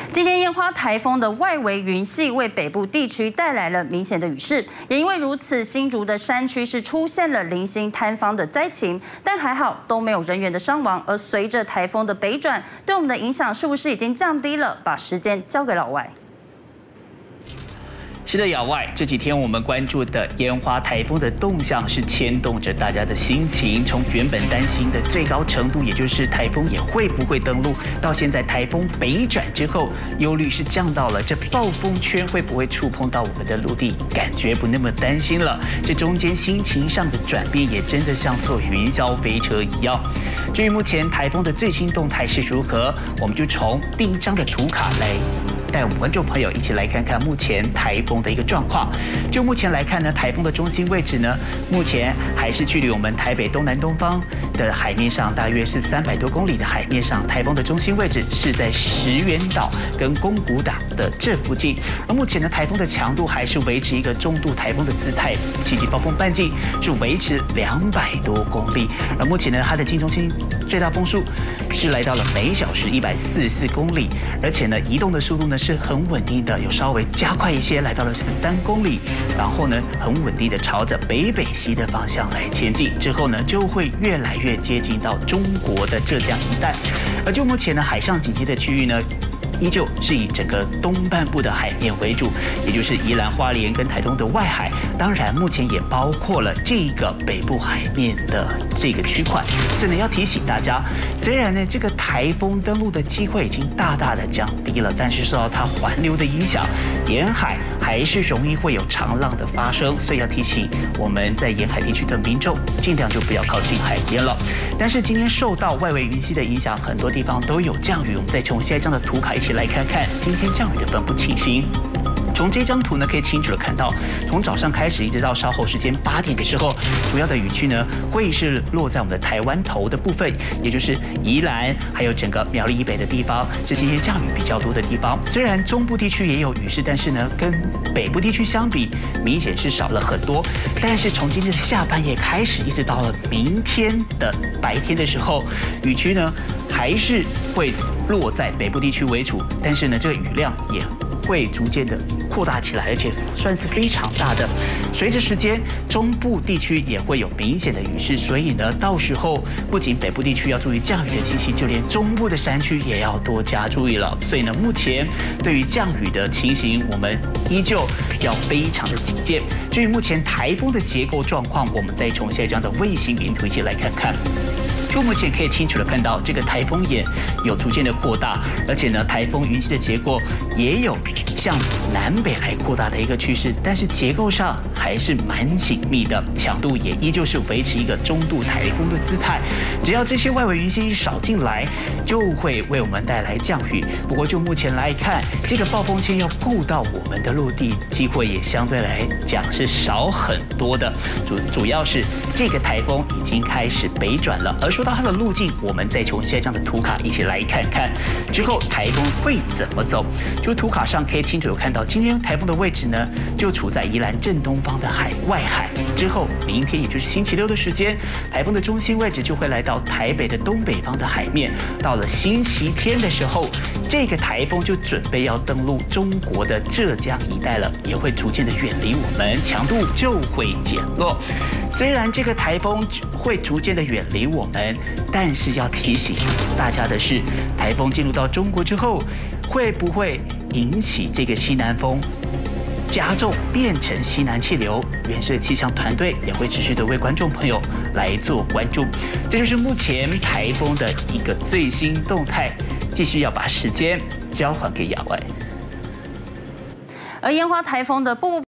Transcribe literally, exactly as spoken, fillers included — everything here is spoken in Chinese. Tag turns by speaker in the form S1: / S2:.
S1: 今天烟花台风的外围云系为北部地区带来了明显的雨势，也因为如此，新竹的山区是出现了零星坍方的灾情，但还好都没有人员的伤亡。而随着台风的北转，对我们的影响是不是已经降低了？把时间交给老外。
S2: 是的，亚外这几天我们关注的烟花台风的动向是牵动着大家的心情，从原本担心的最高程度，也就是台风也会不会登陆，到现在台风北转之后，忧虑是降到了这暴风圈会不会触碰到我们的陆地，感觉不那么担心了。这中间心情上的转变也真的像坐云霄飞车一样。至于目前台风的最新动态是如何，我们就从第一张的图卡来。 带我们观众朋友一起来看看目前台风的一个状况。就目前来看呢，台风的中心位置呢，目前还是距离我们台北东南东方的海面上大约是三百多公里的海面上。台风的中心位置是在石垣岛跟宫古岛的这附近。而目前呢，台风的强度还是维持一个中度台风的姿态，七级暴风半径是维持两百多公里。而目前呢，它的近中心最大风速是来到了每小时一百四十四公里，而且呢，移动的速度呢。 是很稳定的，有稍微加快一些，来到了十三公里，然后呢，很稳定的朝着北北西的方向来前进，之后呢，就会越来越接近到中国的浙江一带。而就目前呢，海上紧急的区域呢，依旧是以整个东半部的海面为主，也就是宜兰花莲跟台东的外海，当然目前也包括了这个北部海面的这个区块。所以呢，要提醒大家，虽然呢，这个台风登陆的机会已经大大的降低了，但是受到它环流的影响，沿海还是容易会有长浪的发生，所以要提醒我们在沿海地区的民众，尽量就不要靠近海边了。但是今天受到外围云系的影响，很多地方都有降雨。我们再从下一张的图卡一起来看看今天降雨的分布情形。 从这张图呢，可以清楚的看到，从早上开始一直到稍后时间八点的时候，主要的雨区呢会是落在我们的台湾头的部分，也就是宜兰还有整个苗栗以北的地方，是今天降雨比较多的地方。虽然中部地区也有雨势，但是呢，跟北部地区相比，明显是少了很多。但是从今天的下半夜开始，一直到了明天的白天的时候，雨区呢还是会落在北部地区为主，但是呢，这个雨量也 会逐渐的扩大起来，而且算是非常大的。随着时间，中部地区也会有明显的雨势，所以呢，到时候不仅北部地区要注意降雨的情形，就连中部的山区也要多加注意了。所以呢，目前对于降雨的情形，我们依旧要非常的警戒。至于目前台风的结构状况，我们再从下一张的卫星云图一起来看看。 就目前可以清楚的看到，这个台风眼有逐渐的扩大，而且呢，台风云系的结构也有向南北来扩大的一个趋势，但是结构上还是蛮紧密的，强度也依旧是维持一个中度台风的姿态。只要这些外围云系少进来，就会为我们带来降雨。不过就目前来看，这个暴风圈要顾到我们的陆地，机会也相对来讲是少很多的。主主要是这个台风已经开始北转了，而 说到它的路径，我们再从下一张的图卡一起来看看，之后台风会怎么走？就图卡上可以清楚的看到，今天台风的位置呢，就处在宜兰正东方的海外海。之后，明天也就是星期六的时间，台风的中心位置就会来到台北的东北方的海面。到了星期天的时候，这个台风就准备要登陆中国的浙江一带了，也会逐渐的远离我们，强度就会减弱。虽然这个台风会逐渐的远离我们， 但是要提醒大家的是，台风进入到中国之后，会不会引起这个西南风加重，变成西南气流？原社气象团队也会持续的为观众朋友来做关注。这就是目前台风的一个最新动态。继续要把时间交还给亚外。
S1: 而烟花台风的部